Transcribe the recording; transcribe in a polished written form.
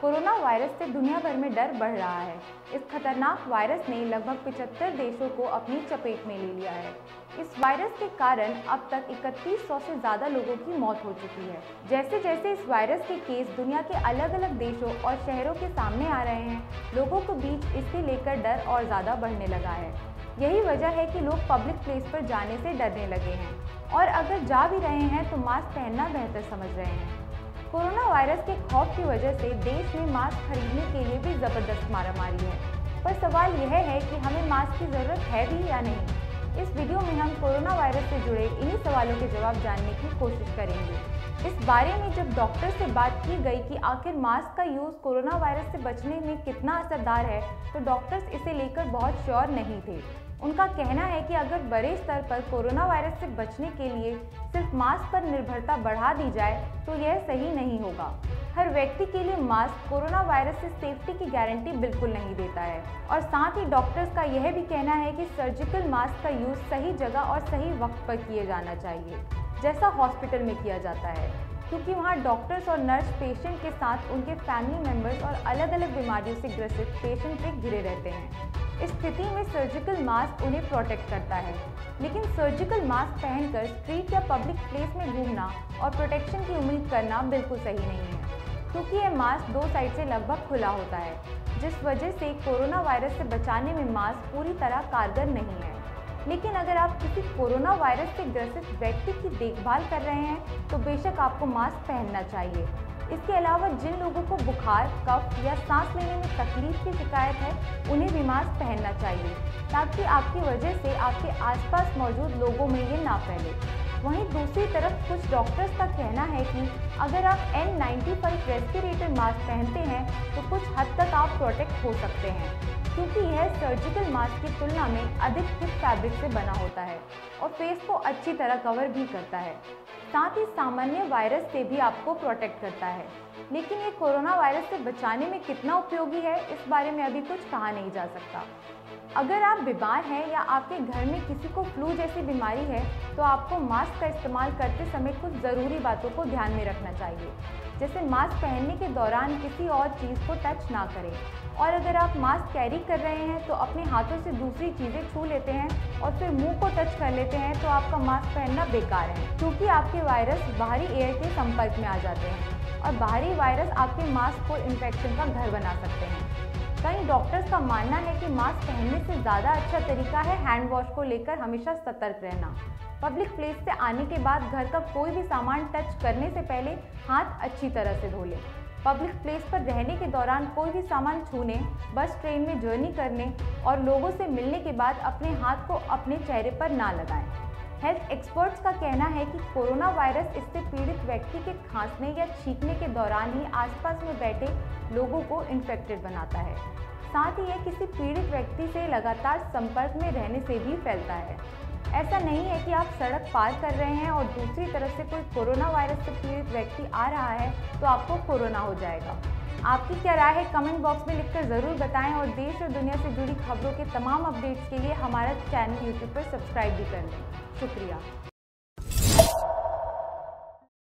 Corona virus से दुनिया भर में डर बढ़ रहा है। इस खतरनाक वायरस ने लगभग 75 देशों को अपनी चपेट में ले लिया है। इस वायरस के कारण अब तक 3100 से ज़्यादा लोगों की मौत हो चुकी है। जैसे जैसे इस वायरस के केस दुनिया के अलग अलग देशों और शहरों के सामने आ रहे हैं, लोगों के बीच इससे लेकर डर और ज़्यादा बढ़ने लगा है। यही वजह है कि लोग पब्लिक प्लेस पर जाने से डरने लगे हैं और अगर जा भी रहे हैं तो मास्क पहनना बेहतर समझ रहे हैं। कोरोना वायरस के खौफ की वजह से देश में मास्क खरीदने के लिए भी ज़बरदस्त मारामारी है, पर सवाल यह है कि हमें मास्क की ज़रूरत है भी या नहीं। इस वीडियो में हम कोरोना वायरस से जुड़े इन्हीं सवालों के जवाब जानने की कोशिश करेंगे। इस बारे में जब डॉक्टर से बात की गई कि आखिर मास्क का यूज़ कोरोना वायरस से बचने में कितना असरदार है, तो डॉक्टर्स इसे लेकर बहुत श्योर नहीं थे। उनका कहना है कि अगर बड़े स्तर पर कोरोना वायरस से बचने के लिए सिर्फ मास्क पर निर्भरता बढ़ा दी जाए तो यह सही नहीं होगा। हर व्यक्ति के लिए मास्क कोरोना वायरस से सेफ्टी की गारंटी बिल्कुल नहीं देता है और साथ ही डॉक्टर्स का यह भी कहना है कि सर्जिकल मास्क का यूज़ सही जगह और सही वक्त पर किया जाना चाहिए, जैसा हॉस्पिटल में किया जाता है, क्योंकि वहाँ डॉक्टर्स और नर्स पेशेंट के साथ उनके फैमिली मेम्बर्स और अलग अलग बीमारियों से ग्रसित पेशेंट से घिरे रहते हैं। इस स्थिति में सर्जिकल मास्क उन्हें प्रोटेक्ट करता है, लेकिन सर्जिकल मास्क पहनकर स्ट्रीट या पब्लिक प्लेस में घूमना और प्रोटेक्शन की उम्मीद करना बिल्कुल सही नहीं है, क्योंकि यह मास्क दो साइड से लगभग खुला होता है, जिस वजह से कोरोना वायरस से बचाने में मास्क पूरी तरह कारगर नहीं है। लेकिन अगर आप किसी कोरोना वायरस से ग्रसित व्यक्ति की देखभाल कर रहे हैं तो बेशक आपको मास्क पहनना चाहिए। इसके अलावा जिन लोगों को बुखार, कफ या सांस लेने में तकलीफ की शिकायत है, उन्हें भी मास्क पहनना चाहिए, ताकि आपकी वजह से आपके आसपास मौजूद लोगों में ये ना फैले। वहीं दूसरी तरफ कुछ डॉक्टर्स का कहना है कि अगर आप N95 रेस्पिरेटर मास्क पहनते हैं तो कुछ हद तक आप प्रोटेक्ट हो सकते हैं, क्योंकि यह सर्जिकल मास्क की तुलना में अधिक थिक फैब्रिक से बना होता है और फेस को अच्छी तरह कवर भी करता है। साथ ही सामान्य वायरस से भी आपको प्रोटेक्ट करता है। लेकिन ये कोरोना वायरस से बचाने में कितना उपयोगी है, इस बारे में अभी कुछ कहा नहीं जा सकता। अगर आप बीमार हैं या आपके घर में किसी को फ्लू जैसी बीमारी है तो आपको मास्क का इस्तेमाल करते समय कुछ ज़रूरी बातों को ध्यान में रखना चाहिए, जैसे मास्क पहनने के दौरान किसी और चीज़ को टच ना करें, और अगर आप मास्क कैरी कर रहे हैं तो अपने हाथों से दूसरी चीज़ें छू लेते हैं और फिर मुंह को टच कर लेते हैं तो आपका मास्क पहनना बेकार है, क्योंकि आपके वायरस बाहरी एयर के संपर्क में आ जाते हैं और बाहरी वायरस आपके मास्क को इन्फेक्शन का घर बना सकते हैं। कई डॉक्टर्स का मानना है कि मास्क पहनने से ज़्यादा अच्छा तरीका है हैंड वॉश को लेकर हमेशा सतर्क रहना। पब्लिक प्लेस से आने के बाद घर का कोई भी सामान टच करने से पहले हाथ अच्छी तरह से धो लें। पब्लिक प्लेस पर रहने के दौरान कोई भी सामान छूने, बस ट्रेन में जर्नी करने और लोगों से मिलने के बाद अपने हाथ को अपने चेहरे पर ना लगाएं। हेल्थ एक्सपर्ट्स का कहना है कि कोरोना वायरस इससे पीड़ित व्यक्ति के खांसने या छींकने के दौरान ही आसपास में बैठे लोगों को इन्फेक्टेड बनाता है। साथ ही यह किसी पीड़ित व्यक्ति से लगातार संपर्क में रहने से भी फैलता है। ऐसा नहीं है कि आप सड़क पार कर रहे हैं और दूसरी तरफ से कोई कोरोना वायरस से पीड़ित व्यक्ति आ रहा है तो आपको कोरोना हो जाएगा। आपकी क्या राय है, कमेंट बॉक्स में लिखकर ज़रूर बताएं और देश और दुनिया से जुड़ी खबरों के तमाम अपडेट्स के लिए हमारा चैनल YouTube पर सब्सक्राइब भी कर लें। शुक्रिया।